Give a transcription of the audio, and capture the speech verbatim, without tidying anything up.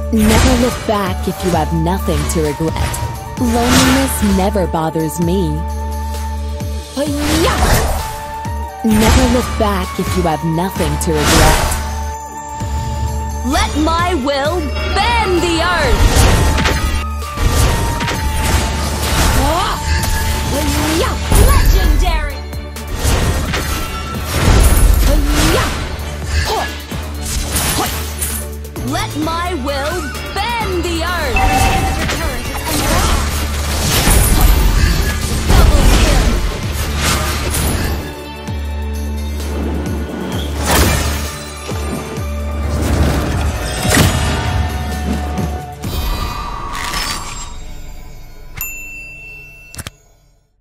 Never look back if you have nothing to regret. Loneliness never bothers me. Never look back if you have nothing to regret. Let my will bend the earth! Legendary! Let my